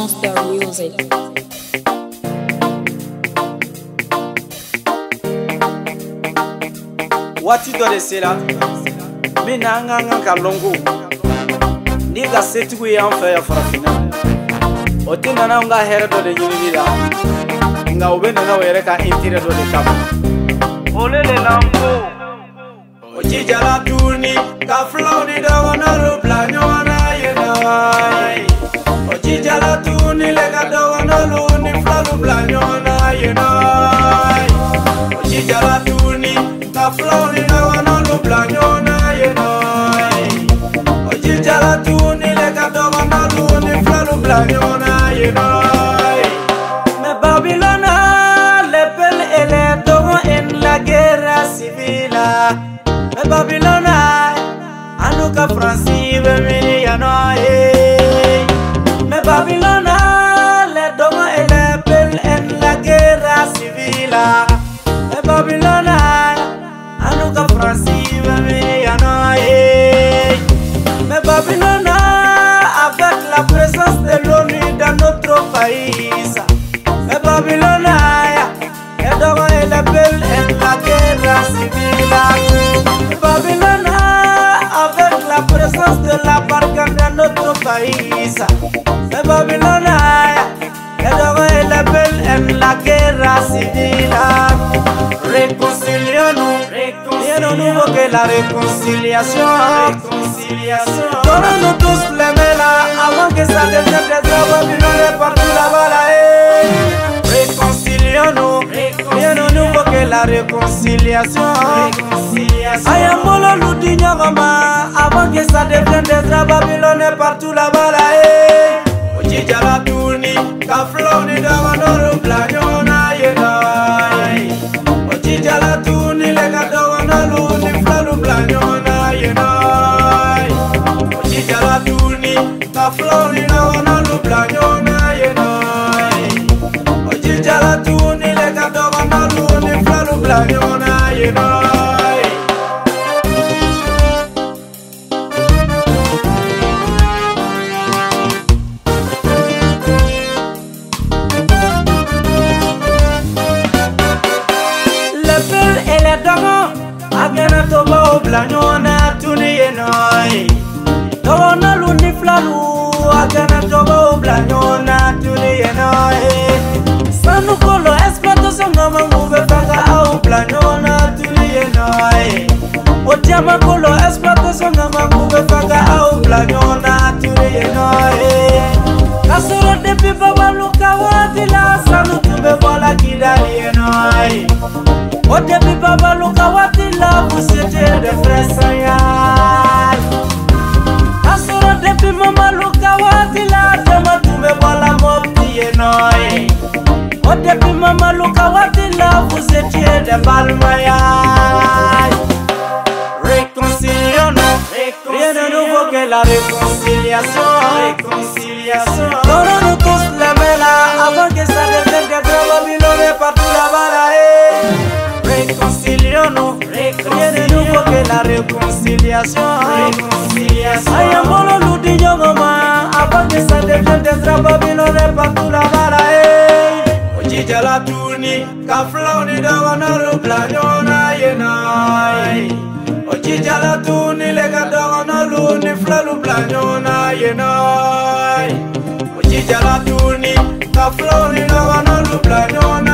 Monster Music. Wati do de sela mina nganga kalongo ni ga setigu ya mfa ya farafina otinda na nga here do de nyinira nga ubenda na were ka intire do de kama olele lambo ojijala tuni ka flow ni da wana ro planyo na yena ojijala tuni le ka do wana lo ni flow planyo na yena ojijala tuni ka flow ni da wana lo planyo na yena ojijala tuni le ka do wana lo ni flow planyo na yena me Babylone l'appel et les dons en la guerre civile me Babylone anuka Francis mini yanoye me Babylone les dons et l'appel en la guerre civile me Babylone anuka Francis mini yanoye me Babylone avec la présence de l'ONU dans notre pays me Babylone les dons et l'appel en la guerre civile me Babylone avec la présence de la barque dans notre pays me Babylone les dons et l'appel en la guerre civile réconcilions-nous rien de nouveau que la réconciliation donnons-nous tous les mains là avant que ça devienne des Babylone partout là-bas là réconcilions-nous rien de nouveau que la réconciliation Ayambolo l'oudignon avant que ça devienne des Babylone partout là-bas là ojijala tuni ka flow ni da wanoro planyo na yena ojijala tuni le ka do wanalo ni flow planyo na yena ojijala tuni ka flow ni da wanalo planyo na yena ojijala tuni le ka do wanalo ni flow planyo na yena agana toba oblanyona tuni yenoi tona lundi flalu agana toba oblanyona tuni yenoi sanu kolo exploitation ngama ngube fanga au blanyona tuni yenoi otiama kolo exploitation ngama ngube fanga au blanyona tuni yenoi kasoro de pipa baluka watila sanu tube vola kidali yenoi Ote pipa baluka watila busete de fresayal Asura de pipa baluka watila Dema tume wala mopti yenoi Ote pipa baluka watila busete de balmayal Réconcilions-nous rien de nouveau que la réconciliation donnons-nous tous les mains là avant que ça devienne des Babylone partout là-bas là réconcilions-nous rien de nouveau que la réconciliation Ayambolo l'oudignon avant que ça devienne des Babylone partout là-bas là ojijala tuni ka flow ni da wanaro planyo na yenai ojijala tuni le ka da wanalo ni flow planyo na yenai ojijala tuni ka flow ni da wanaro planyo na